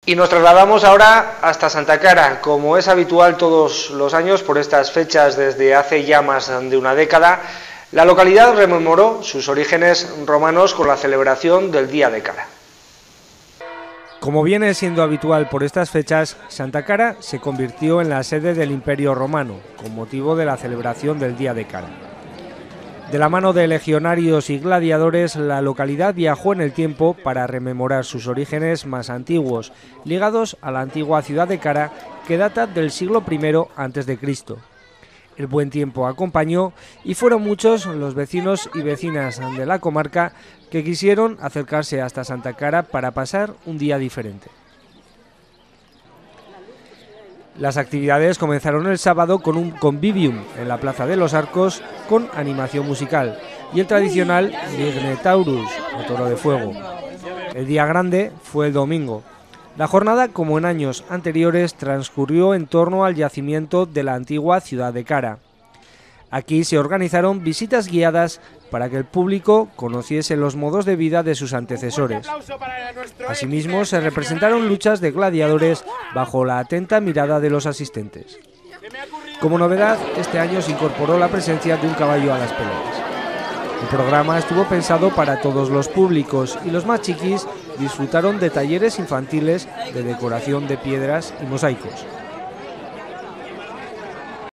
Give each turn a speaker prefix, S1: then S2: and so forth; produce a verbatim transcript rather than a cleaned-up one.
S1: Y nos trasladamos ahora hasta Santa Cara, como es habitual todos los años por estas fechas desde hace ya más de una década. La localidad rememoró sus orígenes romanos con la celebración del Día de Cara. Como viene siendo habitual por estas fechas, Santa Cara se convirtió en la sede del Imperio Romano, con motivo de la celebración del Día de Cara. De la mano de legionarios y gladiadores, la localidad viajó en el tiempo para rememorar sus orígenes más antiguos, ligados a la antigua ciudad de Cara, que data del siglo primero antes de Cristo. El buen tiempo acompañó y fueron muchos los vecinos y vecinas de la comarca que quisieron acercarse hasta Santa Cara para pasar un día diferente. Las actividades comenzaron el sábado con un convivium en la Plaza de los Arcos con animación musical y el tradicional Minotaurus, o toro de fuego. El día grande fue el domingo. La jornada, como en años anteriores, transcurrió en torno al yacimiento de la antigua ciudad de Cara. Aquí se organizaron visitas guiadas para que el público conociese los modos de vida de sus antecesores. Asimismo, se representaron luchas de gladiadores bajo la atenta mirada de los asistentes. Como novedad, este año se incorporó la presencia de un caballo a las peleas. El programa estuvo pensado para todos los públicos y los más chiquis disfrutaron de talleres infantiles de decoración de piedras y mosaicos.